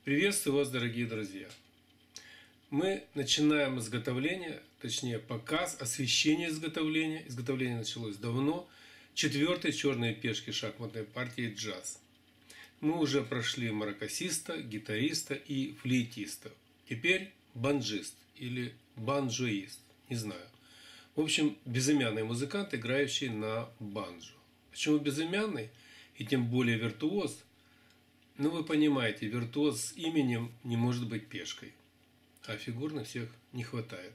Приветствую вас, дорогие друзья! Мы начинаем изготовление, точнее показ, освещение изготовления. Изготовление началось давно. 4-й черной пешки шахматной партии «Джаз». Мы уже прошли маракасиста, гитариста и флейтиста. Теперь банджист или банджоист, не знаю. В общем, безымянный музыкант, играющий на банджо. Почему безымянный и тем более виртуоз? Ну, вы понимаете, виртуоз с именем не может быть пешкой, а фигур на всех не хватает.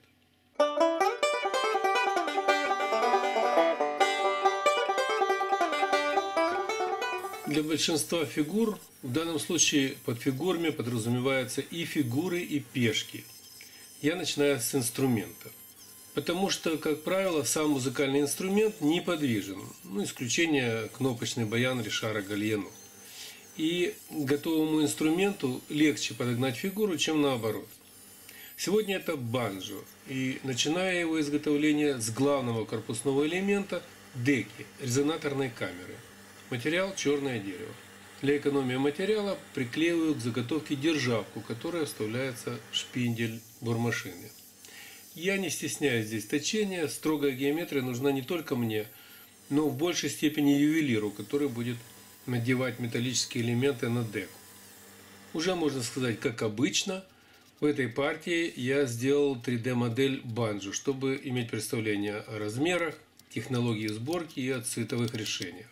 Для большинства фигур, в данном случае под фигурами подразумеваются и фигуры, и пешки. Я начинаю с инструмента, потому что, как правило, сам музыкальный инструмент неподвижен, исключение кнопочный баян Ришара Гальяно. И готовому инструменту легче подогнать фигуру, чем наоборот. Сегодня это банджо, и начиная его изготовление с главного корпусного элемента деки, резонаторной камеры. Материал черное дерево. Для экономии материала приклеиваю к заготовке державку, которая вставляется в шпиндель бормашины. Я не стесняюсь здесь точения, строгая геометрия нужна не только мне, но в большей степени ювелиру, который будет надевать металлические элементы на деку. Уже можно сказать, как обычно, в этой партии я сделал 3D-модель банджо, чтобы иметь представление о размерах, технологии сборки и о цветовых решениях.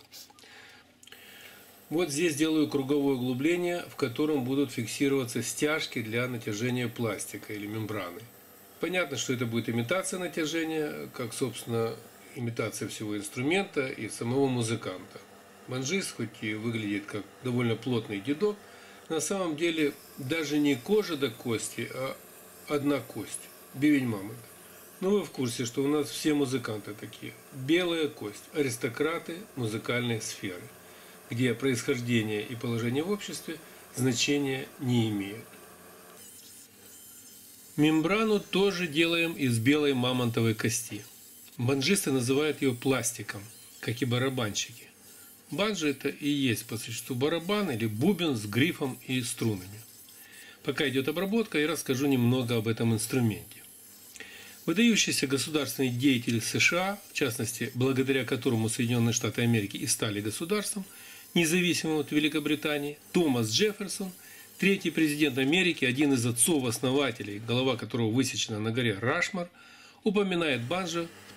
Вот здесь делаю круговое углубление, в котором будут фиксироваться стяжки для натяжения пластика или мембраны. Понятно, что это будет имитация натяжения, как, собственно, имитация всего инструмента и самого музыканта. Банджист, хоть и выглядит как довольно плотный дедок, на самом деле даже не кожа до кости, а одна кость – бивень мамонта. Но вы в курсе, что у нас все музыканты такие. Белая кость – аристократы музыкальной сферы, где происхождение и положение в обществе значения не имеют. Мембрану тоже делаем из белой мамонтовой кости. Банджисты называют ее пластиком, как и барабанщики. Банджо – это и есть по существу барабан или бубен с грифом и струнами. Пока идет обработка, я расскажу немного об этом инструменте. Выдающийся государственный деятель США, в частности, благодаря которому Соединенные Штаты Америки и стали государством, независимым от Великобритании, Томас Джефферсон, третий президент Америки, один из отцов-основателей, голова которого высечена на горе Рашмор, упоминает банджо в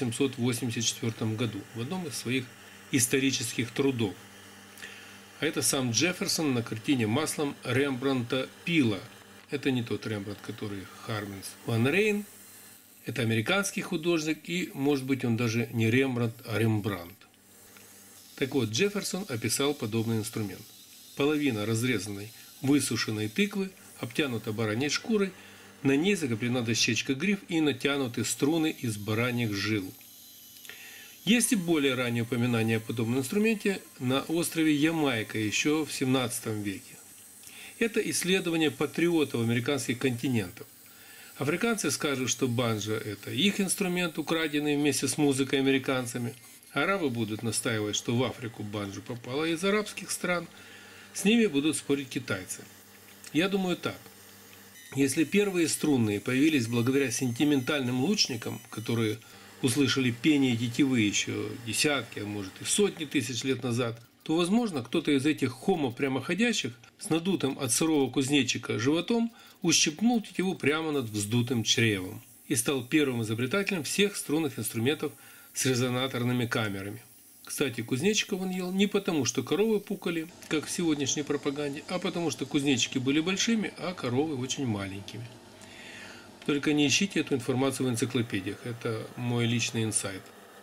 1784 году в одном из своих исторических трудов. А это сам Джефферсон на картине маслом Рембрандта Пила. Это не тот Рембрандт, который Харменс ван Рейн. Это американский художник, и, может быть, он даже не Рембрандт, а Рембрандт. Так вот, Джефферсон описал подобный инструмент. Половина разрезанной высушенной тыквы обтянута бараньей шкурой, на ней закреплена дощечка-гриф и натянуты струны из бараньих жил. Есть и более раннее упоминание о подобном инструменте на острове Ямайка еще в 17 веке. Это исследование патриотов американских континентов. Африканцы скажут, что банджо – это их инструмент, украденный вместе с музыкой американцами. Арабы будут настаивать, что в Африку банджо попало из арабских стран. С ними будут спорить китайцы. Я думаю так. Если первые струнные появились благодаря сентиментальным лучникам, которые услышали пение тетивы еще десятки, а может и сотни тысяч лет назад, то, возможно, кто-то из этих хомо прямоходящих с надутым от сырого кузнечика животом ущипнул тетиву прямо над вздутым чревом и стал первым изобретателем всех струнных инструментов с резонаторными камерами. Кстати, кузнечиков он ел не потому, что коровы пукали, как в сегодняшней пропаганде, а потому, что кузнечики были большими, а коровы очень маленькими. Только не ищите эту информацию в энциклопедиях, это мой личный инсайт.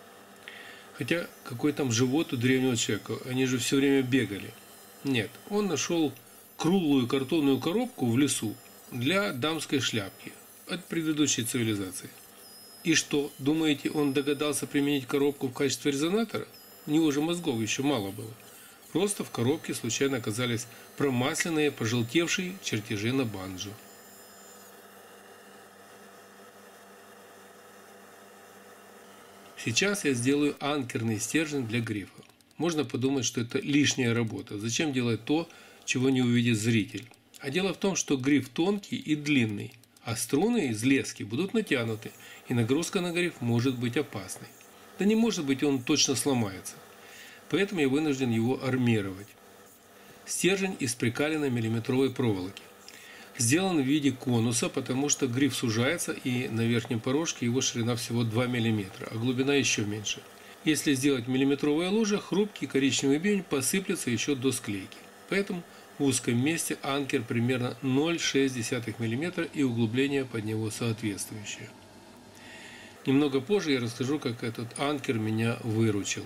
Хотя, какой там живот у древнего человека, они же все время бегали. Нет, он нашел круглую картонную коробку в лесу для дамской шляпки от предыдущей цивилизации. И что, думаете, он догадался применить коробку в качестве резонатора? У него же мозгов еще мало было. Просто в коробке случайно оказались промасленные, пожелтевшие чертежи на банджо. Сейчас я сделаю анкерный стержень для грифа. Можно подумать, что это лишняя работа. Зачем делать то, чего не увидит зритель? А дело в том, что гриф тонкий и длинный, а струны из лески будут натянуты, и нагрузка на гриф может быть опасной. Да не может быть, он точно сломается. Поэтому я вынужден его армировать. Стержень из прикаленной миллиметровой проволоки. Сделан в виде конуса, потому что гриф сужается, и на верхнем порожке его ширина всего 2 мм, а глубина еще меньше. Если сделать миллиметровое ложе, хрупкий коричневый бивень посыплется еще до склейки. Поэтому в узком месте анкер примерно 0,6 мм и углубление под него соответствующее. Немного позже я расскажу, как этот анкер меня выручил.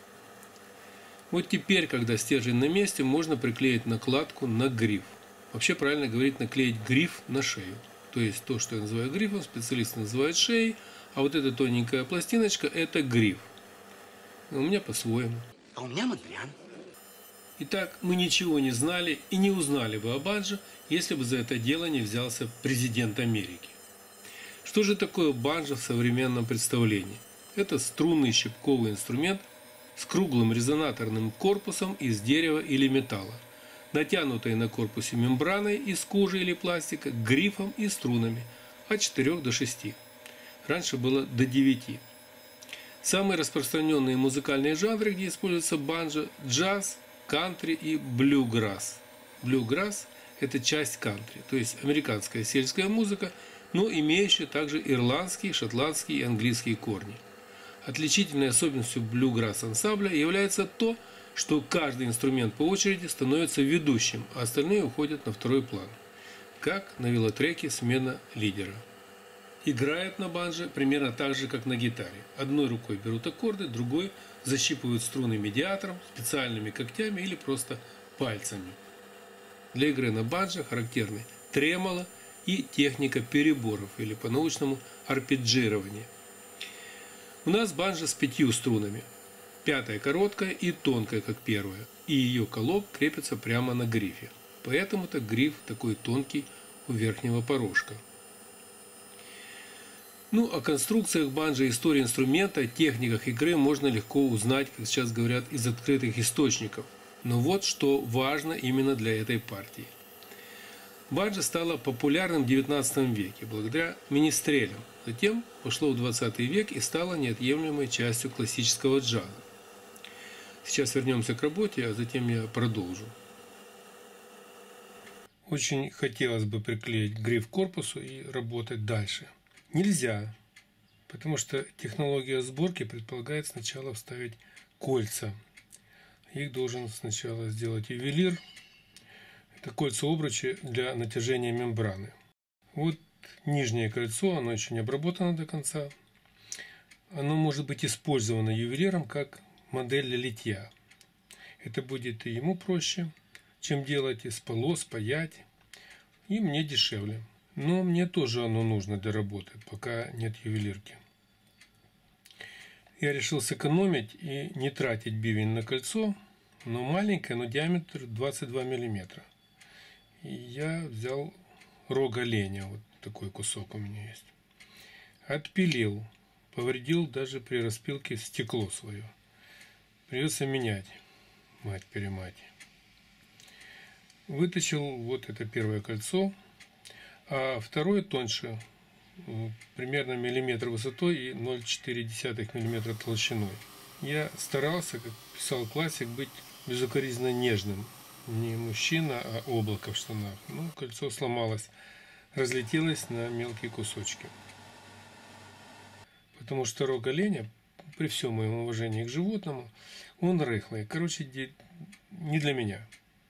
Вот теперь, когда стержень на месте, можно приклеить накладку на гриф. Вообще правильно говорить наклеить гриф на шею. То есть то, что я называю грифом, специалисты называют шеей, а вот эта тоненькая пластиночка – это гриф. У меня по-своему. А у меня Мадриан. Итак, мы ничего не знали и не узнали бы о банджо, если бы за это дело не взялся президент Америки. Что же такое банджо в современном представлении? Это струнный щипковый инструмент с круглым резонаторным корпусом из дерева или металла, натянутой на корпусе мембраной из кожи или пластика, грифом и струнами от 4 до 6. Раньше было до 9. Самые распространенные музыкальные жанры, где используется банджо – джаз, кантри и блюграсс. Блюграсс – это часть кантри, то есть американская сельская музыка, но имеющая также ирландские, шотландские и английские корни. Отличительной особенностью блюграсс ансамбля является то, что каждый инструмент по очереди становится ведущим, а остальные уходят на второй план, как на велотреке смена лидера. Играют на банджо примерно так же, как на гитаре. Одной рукой берут аккорды, другой защипывают струны медиатором, специальными когтями или просто пальцами. Для игры на банджо характерны тремоло и техника переборов, или по-научному арпеджирование. У нас банджо с 5 струнами. 5-я короткая и тонкая, как первая, и ее колок крепится прямо на грифе. Поэтому-то гриф такой тонкий у верхнего порожка. Ну, о конструкциях банджо, истории инструмента, техниках игры можно легко узнать, как сейчас говорят, из открытых источников. Но вот что важно именно для этой партии. Банджо стало популярным в XIX веке благодаря министрелям. Затем пошло в XX век и стало неотъемлемой частью классического джаза. Сейчас вернемся к работе, а затем я продолжу. Очень хотелось бы приклеить гриф к корпусу и работать дальше. Нельзя, потому что технология сборки предполагает сначала вставить кольца. Их должен сначала сделать ювелир. Это кольца-обручи для натяжения мембраны. Вот нижнее кольцо, оно еще не обработано до конца. Оно может быть использовано ювелиром как модель для литья. Это будет и ему проще, чем делать из полос, паять, и мне дешевле. Но мне тоже оно нужно для работы, пока нет ювелирки. Я решил сэкономить и не тратить бивень на кольцо, но маленькое, но диаметр 22 мм. И я взял рог оленя, вот такой кусок у меня есть. Отпилил, повредил даже при распилке стекло свое. Придется менять, мать-перемать. Вытащил вот это первое кольцо, а второе тоньше, примерно миллиметр высотой и 0,4 мм толщиной. Я старался, как писал классик, быть безукоризненно нежным. Не мужчина, а облако в штанах. Ну, кольцо сломалось, разлетелось на мелкие кусочки. Потому что рог оленя, при всем моем уважении к животному, он рыхлый. Короче, не для меня.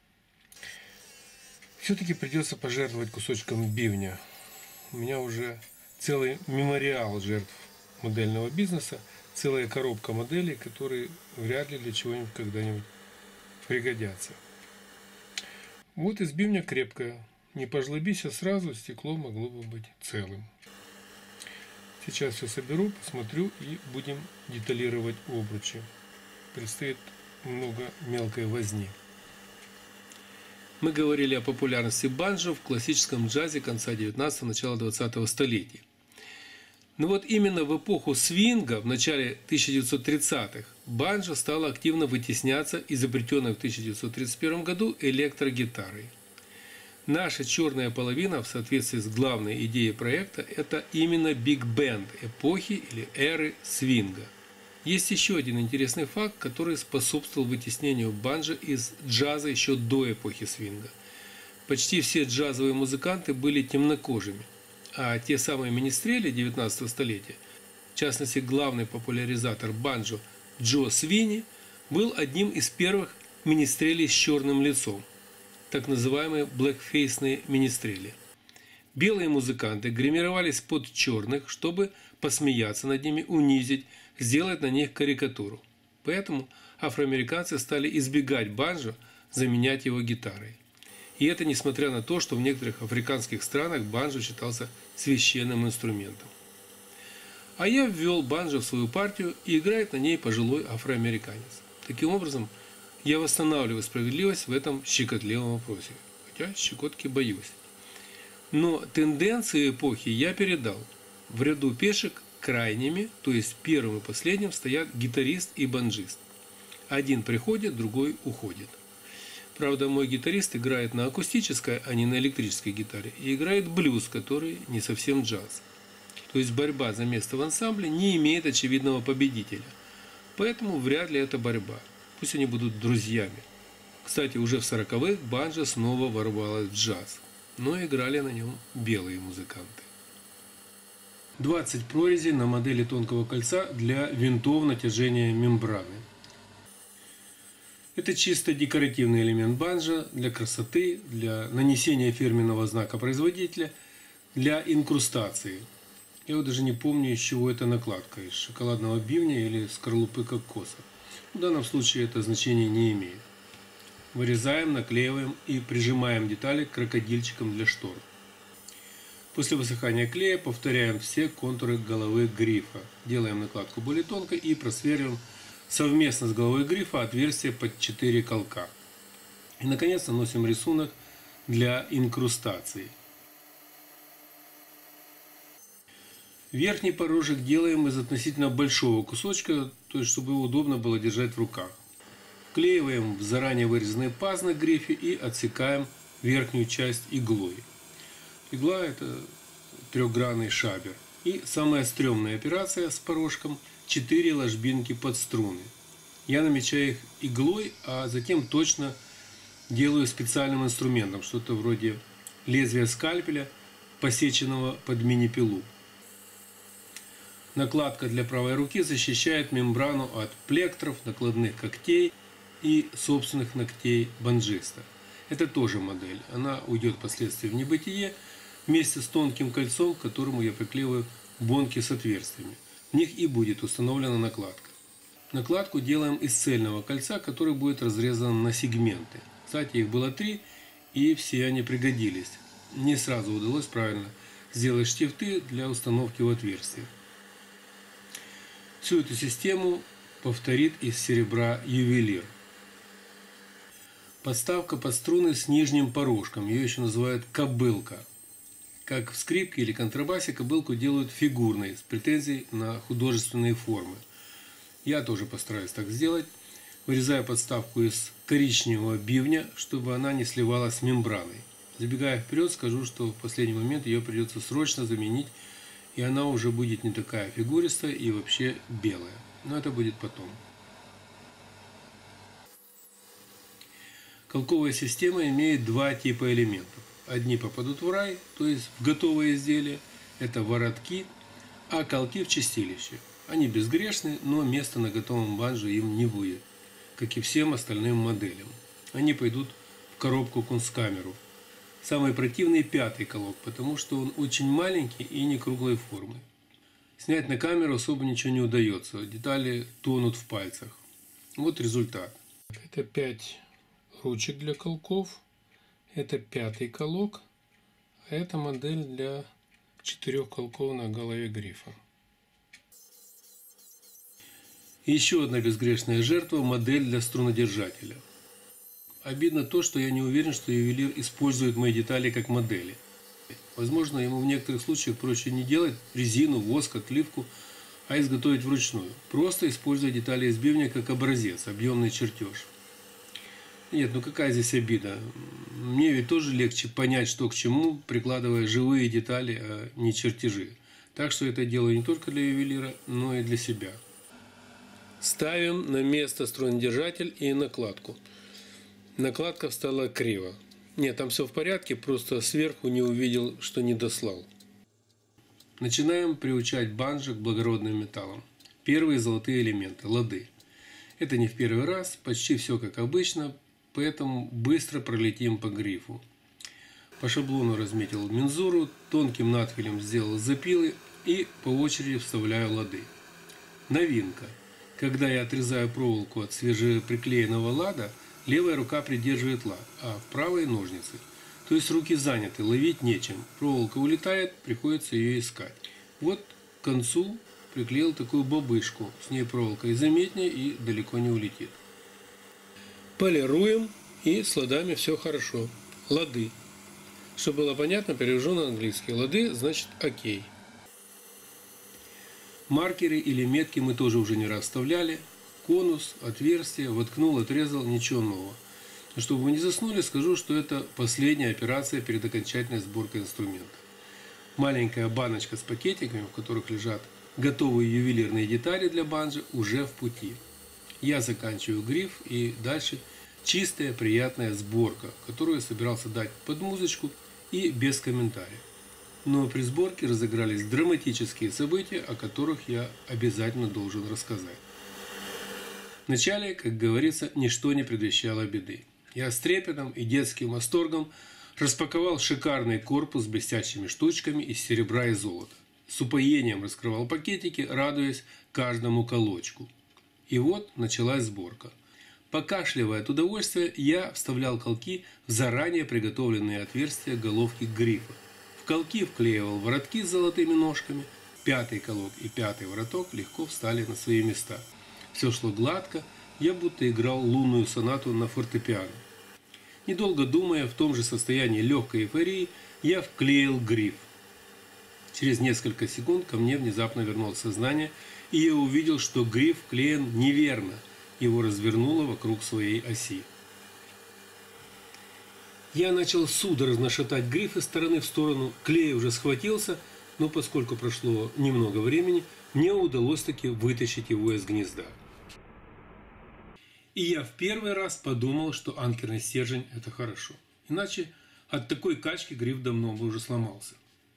Все-таки придется пожертвовать кусочком бивня. У меня уже целый мемориал жертв модельного бизнеса, целая коробка моделей, которые вряд ли для чего-нибудь когда-нибудь пригодятся. Вот из бивня крепкая. Не пожлобись, а сразу стекло могло бы быть целым. Сейчас все соберу, посмотрю и будем деталировать обручи. Предстоит много мелкой возни. Мы говорили о популярности банджо в классическом джазе конца 19-го, начала 20-го столетия. Но вот именно в эпоху свинга, в начале 1930-х, банджо стало активно вытесняться изобретенной в 1931 году электрогитарой. Наша черная половина в соответствии с главной идеей проекта – это именно биг-бенд эпохи или эры свинга. Есть еще один интересный факт, который способствовал вытеснению банджо из джаза еще до эпохи свинга. Почти все джазовые музыканты были темнокожими, а те самые министрели 19 столетия, в частности главный популяризатор банджо Джо Свини, был одним из первых министрелей с черным лицом, так называемые блэкфейсные министрели. Белые музыканты гримировались под черных, чтобы посмеяться над ними, унизить, сделать на них карикатуру. Поэтому афроамериканцы стали избегать банджо, заменять его гитарой. И это несмотря на то, что в некоторых африканских странах банджо считался священным инструментом. А я ввел банджо в свою партию, и играет на ней пожилой афроамериканец. Таким образом, я восстанавливаю справедливость в этом щекотливом вопросе. Хотя щекотки боюсь. Но тенденции эпохи я передал. В ряду пешек крайними, то есть первым и последним, стоят гитарист и банджист. Один приходит, другой уходит. Правда, мой гитарист играет на акустической, а не на электрической гитаре. И играет блюз, который не совсем джаз. То есть борьба за место в ансамбле не имеет очевидного победителя. Поэтому вряд ли это борьба. Пусть они будут друзьями. Кстати, уже в 40-х банджо снова ворвалась в джаз. Но играли на нем белые музыканты. 20 прорезей на модели тонкого кольца для винтов натяжения мембраны. Это чисто декоративный элемент банджо для красоты, для нанесения фирменного знака производителя, для инкрустации. Я вот даже не помню, из чего это накладка, из шоколадного бивня или скорлупы кокоса. В данном случае это значение не имеет. Вырезаем, наклеиваем и прижимаем детали к крокодильчикам для штор. После высыхания клея повторяем все контуры головы грифа. Делаем накладку более тонкой и просверливаем совместно с головой грифа отверстие под 4 колка. И наконец наносим рисунок для инкрустации. Верхний порожек делаем из относительно большого кусочка, то есть чтобы его удобно было держать в руках. Вклеиваем в заранее вырезанный паз на грифе и отсекаем верхнюю часть иглой. Игла – это трехгранный шабер. И самая стрёмная операция с порожком – 4 ложбинки под струны. Я намечаю их иглой, а затем точно делаю специальным инструментом, что-то вроде лезвия скальпеля, посеченного под мини-пилу. Накладка для правой руки защищает мембрану от плектров, накладных когтей и собственных ногтей банджиста. Это тоже модель. Она уйдет впоследствии в небытие вместе с тонким кольцом, к которому я приклеиваю бонки с отверстиями. В них и будет установлена накладка. Накладку делаем из цельного кольца, который будет разрезан на сегменты. Кстати, их было 3, и все они пригодились. Не сразу удалось правильно сделать штифты для установки в отверстие. Всю эту систему повторит из серебра ювелир. Подставка под струны с нижним порожком. Ее еще называют кобылка. Как в скрипке или контрабасе кобылку делают фигурной, с претензией на художественные формы. Я тоже постараюсь так сделать. Вырезаю подставку из коричневого бивня, чтобы она не сливалась с мембраной. Забегая вперед, скажу, что в последний момент ее придется срочно заменить, и она уже будет не такая фигуристая и вообще белая. Но это будет потом. Колковая система имеет 2 типа элементов. Одни попадут в рай, то есть в готовое изделие, это воротки, а колки в чистилище. Они безгрешны, но места на готовом банджо им не будет, как и всем остальным моделям. Они пойдут в коробку кунсткамеру. Самый противный 5-й колок, потому что он очень маленький и не круглой формы. Снять на камеру особо ничего не удается, детали тонут в пальцах. Вот результат. Это 5 ручек для колков, это 5-й колок, а это модель для 4 колков на голове грифа. И еще одна безгрешная жертва – модель для струнодержателя. Обидно то, что я не уверен, что ювелир использует мои детали как модели. Возможно, ему в некоторых случаях проще не делать резину, воск, отливку, а изготовить вручную. Просто используя детали из бивня как образец, объемный чертеж. Нет, ну какая здесь обида? Мне ведь тоже легче понять, что к чему, прикладывая живые детали, а не чертежи. Так что это делаю не только для ювелира, но и для себя. Ставим на место струнодержатель и накладку. Накладка встала криво. Нет, там все в порядке, просто сверху не увидел, что не дослал. Начинаем приучать банджи к благородным металлам. Первые золотые элементы – лады. Это не в первый раз, почти все как обычно, поэтому быстро пролетим по грифу. По шаблону разметил мензуру, тонким надфилем сделал запилы и по очереди вставляю лады. Новинка. Когда я отрезаю проволоку от свежеприклеенного лада, левая рука придерживает лад, а в правой ножницы. То есть руки заняты, ловить нечем. Проволока улетает, приходится ее искать. Вот к концу приклеил такую бобышку. С ней проволока и заметнее, и далеко не улетит. Полируем, и с ладами все хорошо. Лады. Чтобы было понятно, перевожу на английский. Лады значит окей. Маркеры или метки мы тоже уже не раз вставляли. Конус, отверстие, воткнул, отрезал, ничего нового. Но чтобы вы не заснули, скажу, что это последняя операция перед окончательной сборкой инструмента. Маленькая баночка с пакетиками, в которых лежат готовые ювелирные детали для банджи, уже в пути. Я заканчиваю гриф, и дальше чистая, приятная сборка, которую я собирался дать под музычку и без комментариев. Но при сборке разыгрались драматические события, о которых я обязательно должен рассказать. Вначале, как говорится, ничто не предвещало беды. Я с трепетом и детским восторгом распаковал шикарный корпус с блестящими штучками из серебра и золота. С упоением раскрывал пакетики, радуясь каждому колочку. И вот началась сборка. Покашливая от удовольствия, я вставлял колки в заранее приготовленные отверстия головки грифа. В колки вклеивал воротки с золотыми ножками. Пятый колок и пятый вороток легко встали на свои места. Все шло гладко, я будто играл лунную сонату на фортепиано. Недолго думая, в том же состоянии легкой эйфории, я вклеил гриф. Через несколько секунд ко мне внезапно вернулось сознание, и я увидел, что гриф вклеен неверно. Его развернуло вокруг своей оси. Я начал судорожно шатать гриф из стороны в сторону, клей уже схватился, но поскольку прошло немного времени, мне удалось таки вытащить его из гнезда. И я в первый раз подумал, что анкерный стержень – это хорошо. Иначе от такой качки гриф давно бы уже сломался.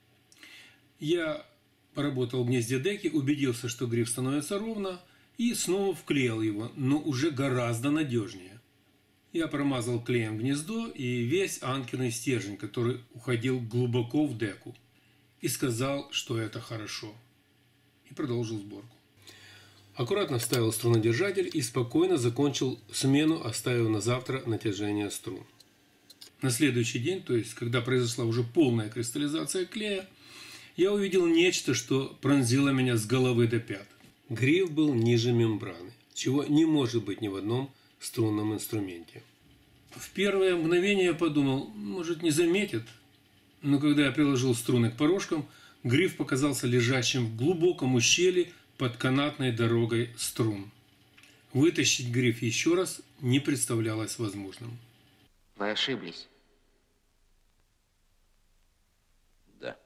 Я поработал в гнезде деки, убедился, что гриф становится ровно, и снова вклеил его, но уже гораздо надежнее. Я промазал клеем гнездо и весь анкерный стержень, который уходил глубоко в деку, и сказал, что это хорошо. И продолжил сборку. Аккуратно вставил струнодержатель и спокойно закончил смену, оставив на завтра натяжение струн. На следующий день, то есть когда произошла уже полная кристаллизация клея, я увидел нечто, что пронзило меня с головы до пят. Гриф был ниже мембраны, чего не может быть ни в одном струнном инструменте. В первое мгновение я подумал, может, не заметит, но когда я приложил струны к порожкам, гриф показался лежащим в глубоком ущелье под канатной дорогой струн. Вытащить гриф еще раз не представлялось возможным. Вы ошиблись. Да.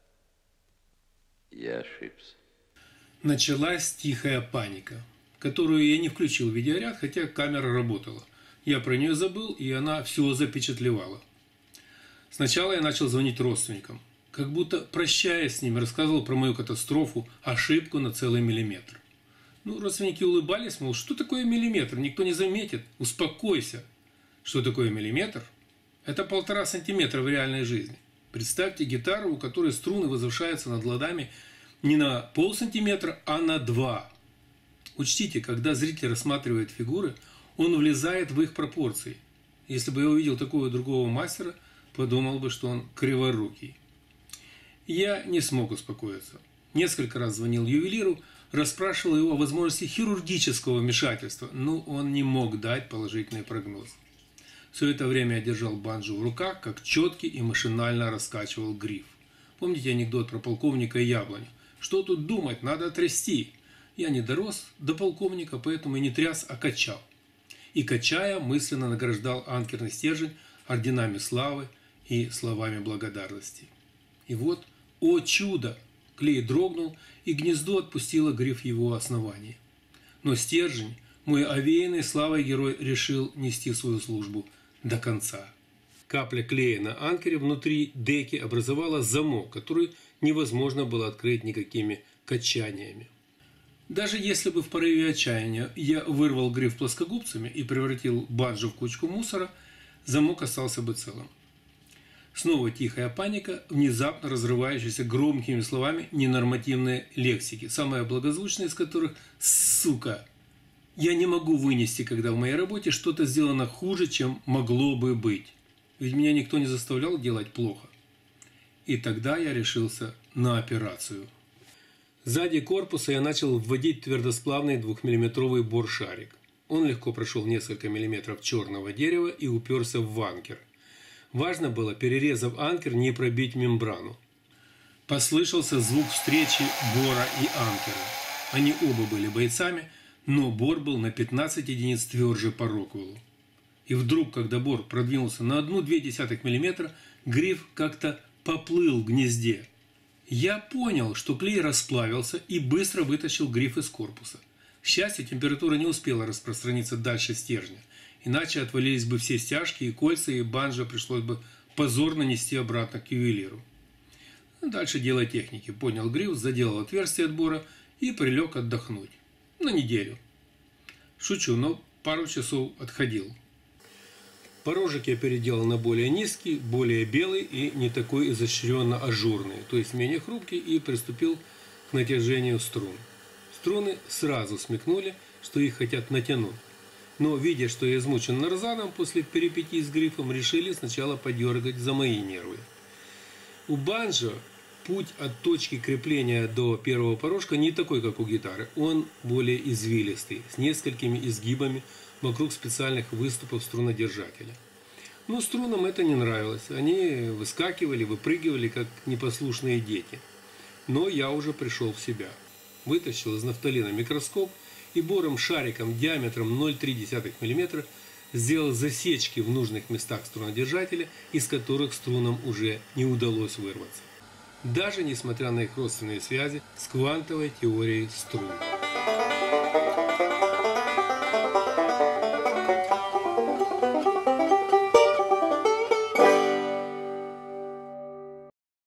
Я ошибся. Началась тихая паника, которую я не включил в видеоряд, хотя камера работала. Я про нее забыл, и она все запечатлевала. Сначала я начал звонить родственникам. Как будто, прощаясь с ними, рассказывал про мою катастрофу, ошибку на целый миллиметр. Ну, родственники улыбались, мол, что такое миллиметр? Никто не заметит. Успокойся. Что такое миллиметр? Это 1,5 сантиметра в реальной жизни. Представьте гитару, у которой струны возвышаются над ладами не на полсантиметра, а на 2. Учтите, когда зритель рассматривает фигуры, он влезает в их пропорции. Если бы я увидел такого другого мастера, подумал бы, что он криворукий. Я не смог успокоиться. Несколько раз звонил ювелиру, расспрашивал его о возможности хирургического вмешательства, но он не мог дать положительный прогноз. Все это время я держал банджо в руках, как четкий, и машинально раскачивал гриф. Помните анекдот про полковника и яблоню? Что тут думать, надо трясти. Я не дорос до полковника, поэтому и не тряс, а качал. и, качая, мысленно награждал анкерный стержень орденами славы и словами благодарности. И вот, о чудо! Клей дрогнул, и гнездо отпустило гриф его основания. Но стержень, мой овеянный славой герой, решил нести свою службу до конца. Капля клея на анкере внутри деки образовала замок, который невозможно было открыть никакими качаниями. Даже если бы в порыве отчаяния я вырвал гриф плоскогубцами и превратил банджо в кучку мусора, замок остался бы целым. Снова тихая паника, внезапно разрывающаяся громкими словами ненормативной лексики, самая благозвучная из которых «сука». Я не могу вынести, когда в моей работе что-то сделано хуже, чем могло бы быть. Ведь меня никто не заставлял делать плохо. И тогда я решился на операцию. Сзади корпуса я начал вводить твердосплавный 2-миллиметровый бор-шарик. Он легко прошел несколько миллиметров черного дерева и уперся в анкер. Важно было, перерезав анкер, не пробить мембрану. Послышался звук встречи бора и анкера. Они оба были бойцами, но бор был на 15 единиц тверже по Роквеллу. И вдруг, когда бор продвинулся на 1,2 мм, гриф как-то поплыл в гнезде. Я понял, что клей расплавился, и быстро вытащил гриф из корпуса. К счастью, температура не успела распространиться дальше стержня, иначе отвалились бы все стяжки и кольца, и банджо пришлось бы позорно нести обратно к ювелиру. Дальше дело техники. Поднял гриф, заделал отверстие от бора и прилег отдохнуть. На неделю. Шучу, но пару часов отходил. Порожек я переделал на более низкий, более белый и не такой изощренно ажурный, то есть менее хрупкий, и приступил к натяжению струн. Струны сразу смекнули, что их хотят натянуть. Но, видя, что я измучен нарзаном после перипетий с грифом, решили сначала подергать за мои нервы. У банджо путь от точки крепления до первого порожка не такой, как у гитары. Он более извилистый, с несколькими изгибами вокруг специальных выступов струнодержателя. Но струнам это не нравилось. Они выскакивали, выпрыгивали, как непослушные дети. Но я уже пришел в себя. Вытащил из нафталина микроскоп и бором-шариком диаметром 0,3 мм сделал засечки в нужных местах струнодержателя, из которых струнам уже не удалось вырваться. Даже несмотря на их родственные связи с квантовой теорией струн.